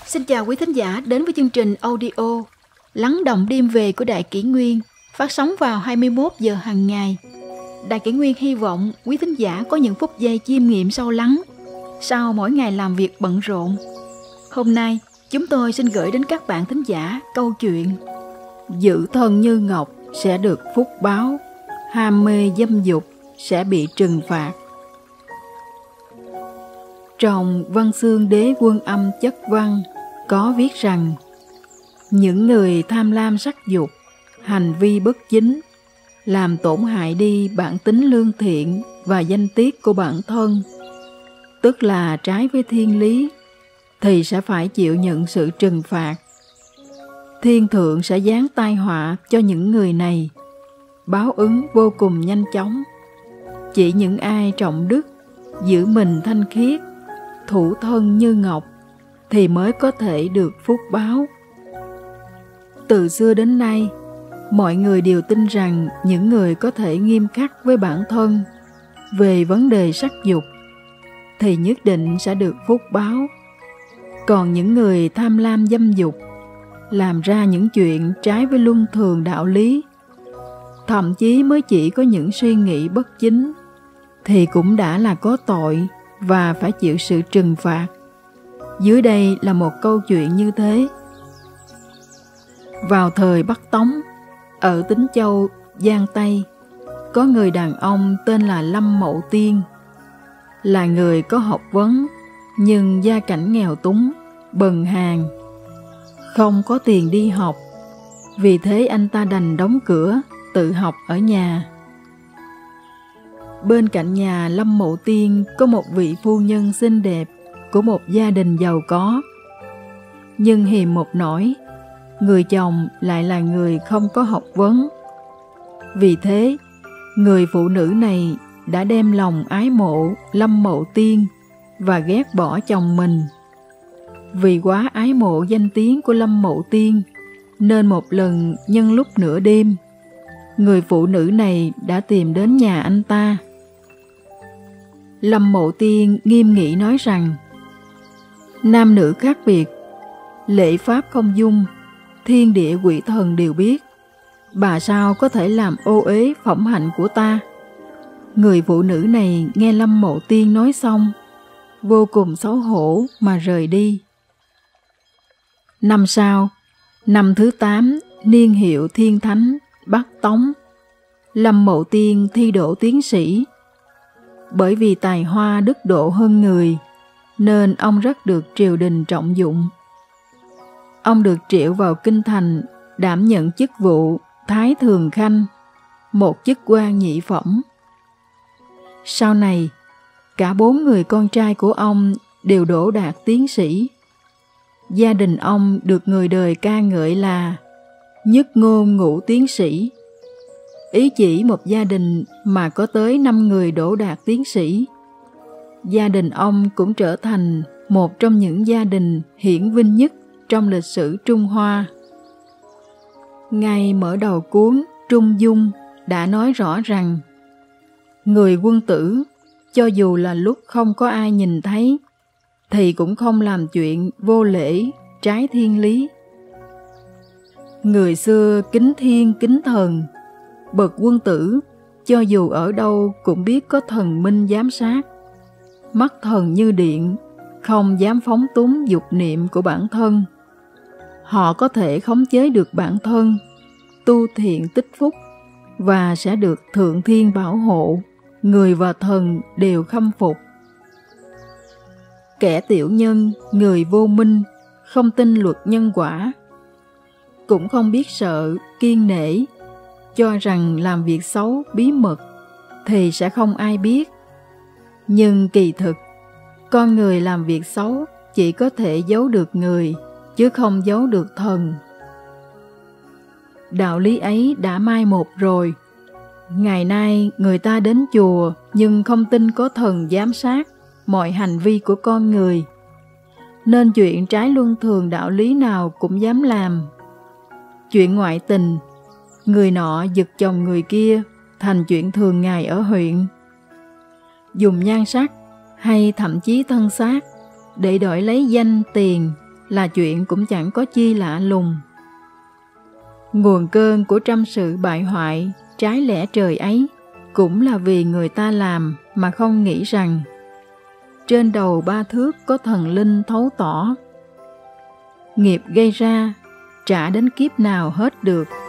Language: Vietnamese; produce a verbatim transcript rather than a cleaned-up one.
Xin chào quý thính giả đến với chương trình audio Lắng động đêm về của Đại Kỷ Nguyên, phát sóng vào hai mươi mốt giờ hàng ngày. Đại Kỷ Nguyên hy vọng quý thính giả có những phút giây chiêm nghiệm sâu lắng sau mỗi ngày làm việc bận rộn. Hôm nay, chúng tôi xin gửi đến các bạn thính giả câu chuyện Giữ thân như ngọc sẽ được phúc báo, ham mê dâm dục sẽ bị trừng phạt. Trong Văn Xương Đế Quân Âm Chất Văn có viết rằng những người tham lam sắc dục, hành vi bất chính, làm tổn hại đi bản tính lương thiện và danh tiết của bản thân, tức là trái với thiên lý, thì sẽ phải chịu nhận sự trừng phạt. Thiên thượng sẽ giáng tai họa cho những người này, báo ứng vô cùng nhanh chóng. Chỉ những ai trọng đức, giữ mình thanh khiết, thủ thân như ngọc thì mới có thể được phúc báo. Từ xưa đến nay, mọi người đều tin rằng những người có thể nghiêm khắc với bản thân về vấn đề sắc dục thì nhất định sẽ được phúc báo. Còn những người tham lam dâm dục, làm ra những chuyện trái với luân thường đạo lý, thậm chí mới chỉ có những suy nghĩ bất chính, thì cũng đã là có tội và phải chịu sự trừng phạt. Dưới đây là một câu chuyện như thế. Vào thời Bắc Tống, ở Tín Châu, Giang Tây, có người đàn ông tên là Lâm Mậu Tiên. Là người có học vấn, nhưng gia cảnh nghèo túng, bần hàn, không có tiền đi học. Vì thế anh ta đành đóng cửa, tự học ở nhà. Bên cạnh nhà Lâm Mậu Tiên có một vị phu nhân xinh đẹp của một gia đình giàu có. Nhưng hiềm một nỗi, người chồng lại là người không có học vấn. Vì thế, người phụ nữ này đã đem lòng ái mộ Lâm Mậu Tiên và ghét bỏ chồng mình. Vì quá ái mộ danh tiếng của Lâm Mậu Tiên, nên một lần nhân lúc nửa đêm, người phụ nữ này đã tìm đến nhà anh ta. Lâm Mậu Tiên nghiêm nghị nói rằng: nam nữ khác biệt, lễ pháp không dung, thiên địa quỷ thần đều biết. Bà sao có thể làm ô uế phẩm hạnh của ta? Người phụ nữ này nghe Lâm Mậu Tiên nói xong, vô cùng xấu hổ mà rời đi. Năm sau, năm thứ tám, niên hiệu Thiên Thánh, Bắc Tống, Lâm Mậu Tiên thi đỗ tiến sĩ. Bởi vì tài hoa đức độ hơn người, nên ông rất được triều đình trọng dụng. Ông được triệu vào kinh thành đảm nhận chức vụ Thái Thường Khanh, một chức quan nhị phẩm. Sau này, cả bốn người con trai của ông đều đỗ đạt tiến sĩ. Gia đình ông được người đời ca ngợi là nhất ngôn ngũ tiến sĩ, ý chỉ một gia đình mà có tới năm người đỗ đạt tiến sĩ. Gia đình ông cũng trở thành một trong những gia đình hiển vinh nhất trong lịch sử Trung Hoa. Ngay mở đầu cuốn Trung Dung đã nói rõ rằng người quân tử, cho dù là lúc không có ai nhìn thấy, thì cũng không làm chuyện vô lễ, trái thiên lý. Người xưa kính thiên kính thần, bậc quân tử, cho dù ở đâu cũng biết có thần minh giám sát. Mắt thần như điện, không dám phóng túng dục niệm của bản thân. Họ có thể khống chế được bản thân, tu thiện tích phúc, và sẽ được thượng thiên bảo hộ, người và thần đều khâm phục. Kẻ tiểu nhân, người vô minh, không tin luật nhân quả, cũng không biết sợ, kiêng nể, cho rằng làm việc xấu bí mật thì sẽ không ai biết. Nhưng kỳ thực, con người làm việc xấu chỉ có thể giấu được người, chứ không giấu được thần. Đạo lý ấy đã mai một rồi. Ngày nay người ta đến chùa nhưng không tin có thần giám sát mọi hành vi của con người, nên chuyện trái luân thường đạo lý nào cũng dám làm. Chuyện ngoại tình, người nọ giật chồng người kia, thành chuyện thường ngày ở huyện. Dùng nhan sắc hay thậm chí thân xác để đổi lấy danh tiền, là chuyện cũng chẳng có chi lạ lùng. Nguồn cơn của trăm sự bại hoại, trái lẽ trời ấy cũng là vì người ta làm mà không nghĩ rằng trên đầu ba thước có thần linh thấu tỏ. Nghiệp gây ra, trả đến kiếp nào hết được.